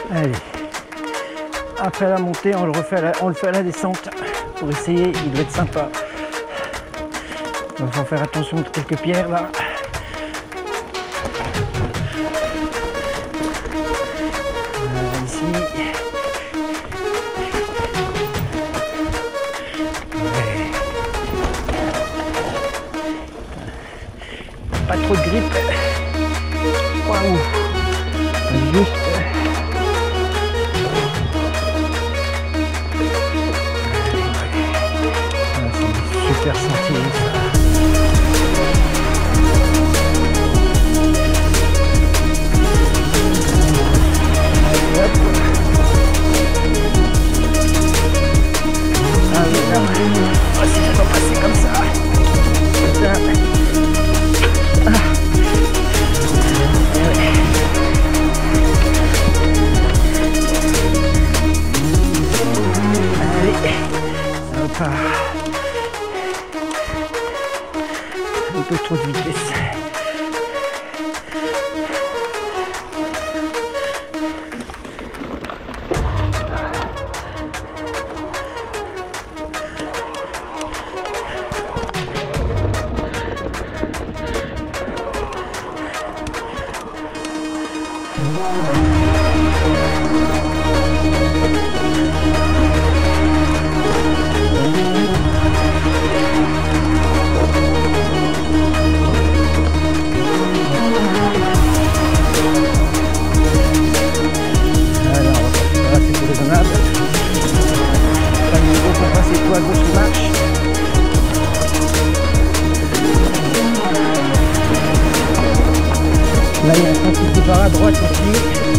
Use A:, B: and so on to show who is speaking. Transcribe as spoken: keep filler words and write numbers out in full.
A: Allez. Après la montée, on le refait à la, on le fait à la descente pour essayer. Il doit être sympa. Il faut faire attention de quelques pierres là. Euh, ici. Ouais. Pas trop de grippe. Waouh. Juste. Super sentier ça. Hop. Ah oui, là. Oh, si ça doit passer comme ça. Putain. Ah. Ouais. Allez. Hop. Un peu trop de vitesse. Là, il y a un petit départ à droite aussi.